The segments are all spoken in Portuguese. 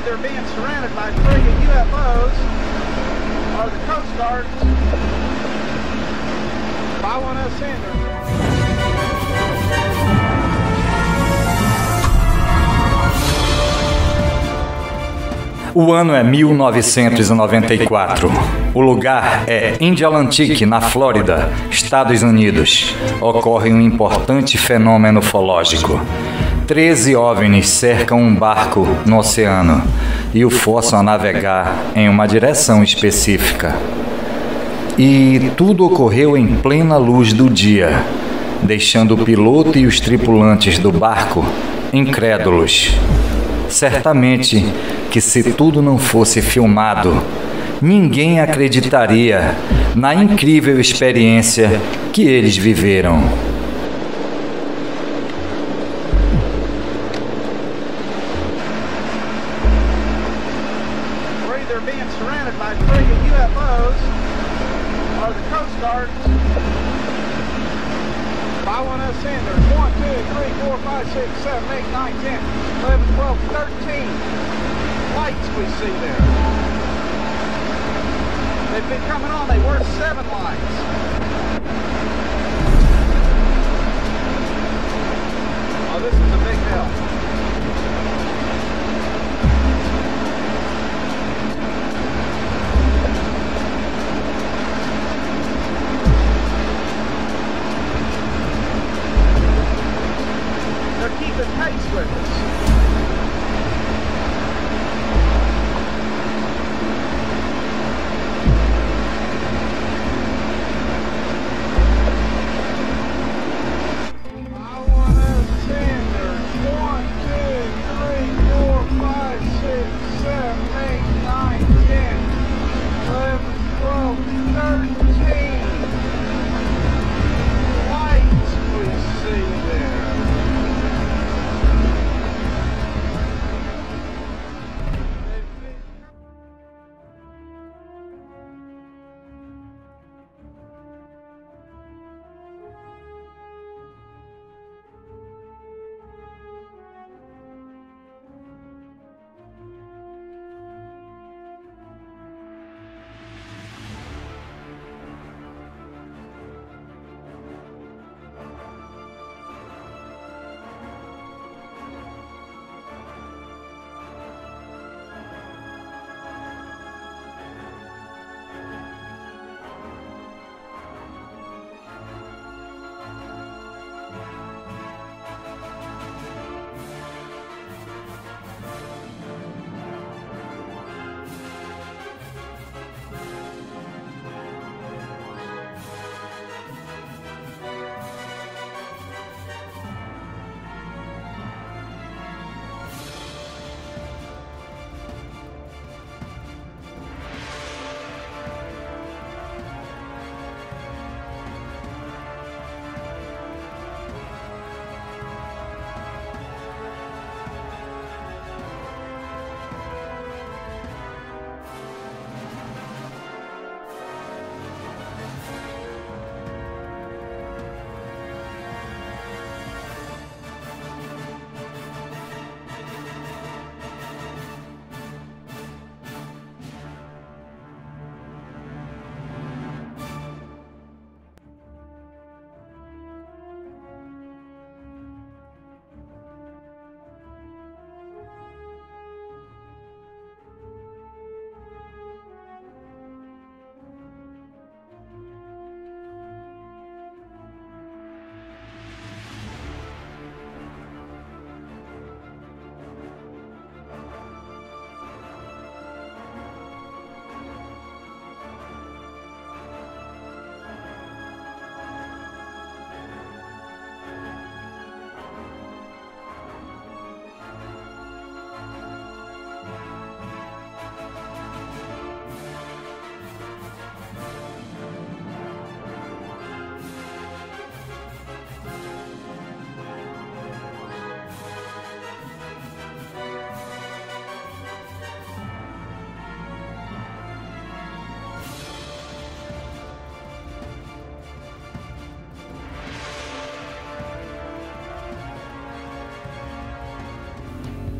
They're being surrounded by 3 UFOs, or the Coast Guard. 510 Sanders. O ano é 1994. O lugar é Indialantique, na Flórida, Estados Unidos. Ocorre um importante fenômeno ufológico. 13 OVNIs cercam um barco no oceano e o forçam a navegar em uma direção específica. E tudo ocorreu em plena luz do dia, deixando o piloto e os tripulantes do barco incrédulos. Certamente que se tudo não fosse filmado, ninguém acreditaria na incrível experiência que eles viveram. They're being surrounded by 3 UFOs, or the Coast Guard. 510 Sanders. 1, 2, 3, 4, 5, 6, 7, 8, 9, 10, 11, 12, 13 lights we see there. They've been coming on. They were 7 lights. Oh, this is a big deal. Keeping pace with us.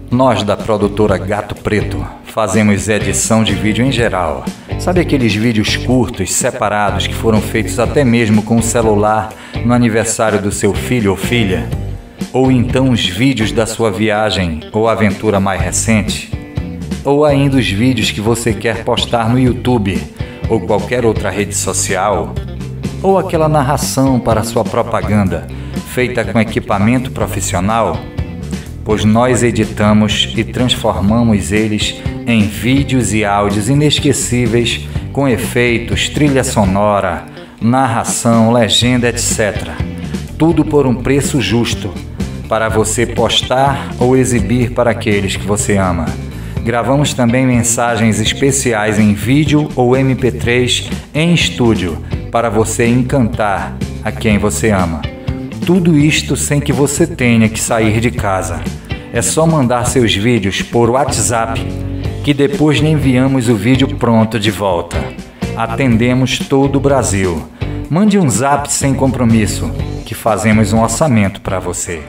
Nós da produtora Gato Preto fazemos edição de vídeo em geral. Sabe aqueles vídeos curtos, separados, que foram feitos até mesmo com o celular no aniversário do seu filho ou filha? Ou então os vídeos da sua viagem ou aventura mais recente? Ou ainda os vídeos que você quer postar no YouTube ou qualquer outra rede social? Ou aquela narração para sua propaganda, feita com equipamento profissional? Pois nós editamos e transformamos eles em vídeos e áudios inesquecíveis, com efeitos, trilha sonora, narração, legenda, etc. Tudo por um preço justo, para você postar ou exibir para aqueles que você ama. Gravamos também mensagens especiais em vídeo ou MP3 em estúdio, para você encantar a quem você ama. Tudo isto sem que você tenha que sair de casa. É só mandar seus vídeos por WhatsApp, que depois lhe enviamos o vídeo pronto de volta. Atendemos todo o Brasil. Mande um zap sem compromisso, que fazemos um orçamento para você.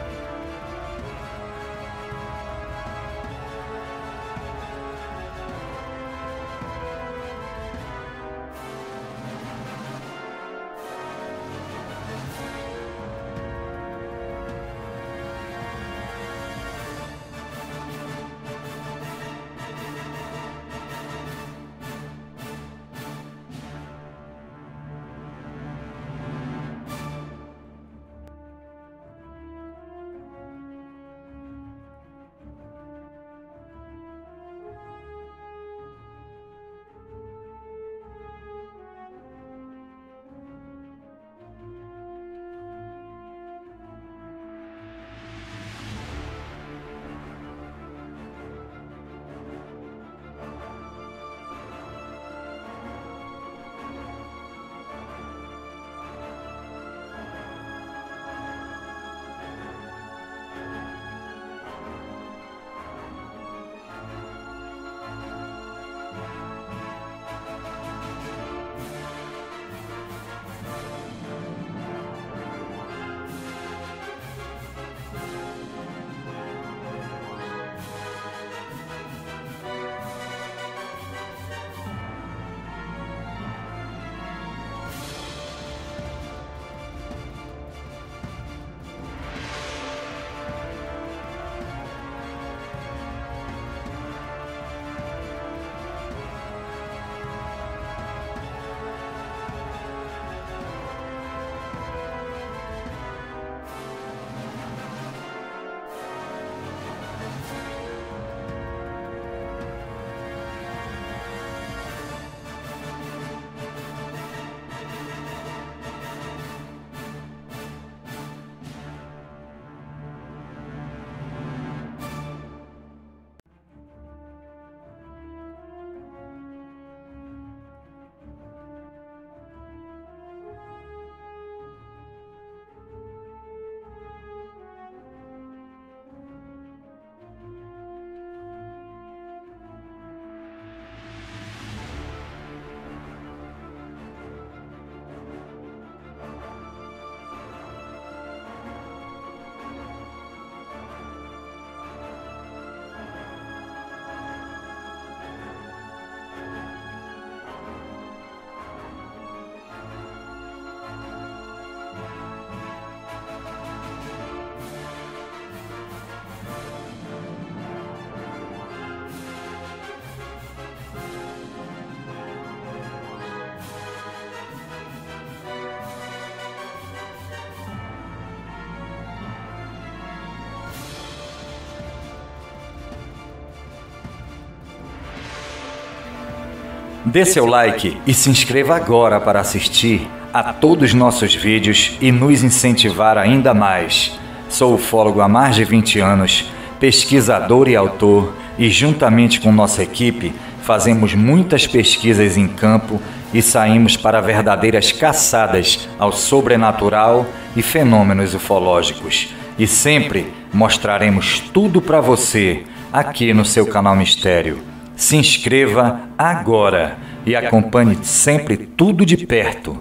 Dê seu like e se inscreva agora para assistir a todos os nossos vídeos e nos incentivar ainda mais. Sou ufólogo há mais de 20 anos, pesquisador e autor, e juntamente com nossa equipe fazemos muitas pesquisas em campo e saímos para verdadeiras caçadas ao sobrenatural e fenômenos ufológicos. E sempre mostraremos tudo para você aqui no seu canal Mistério. Se inscreva agora e acompanhe sempre tudo de perto.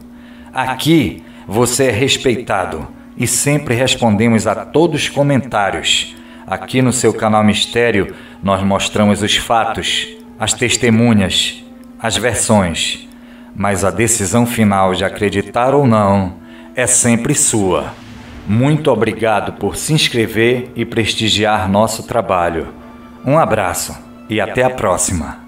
Aqui você é respeitado e sempre respondemos a todos os comentários. Aqui no seu canal Mistério, nós mostramos os fatos, as testemunhas, as versões. Mas a decisão final de acreditar ou não é sempre sua. Muito obrigado por se inscrever e prestigiar nosso trabalho. Um abraço e até a próxima.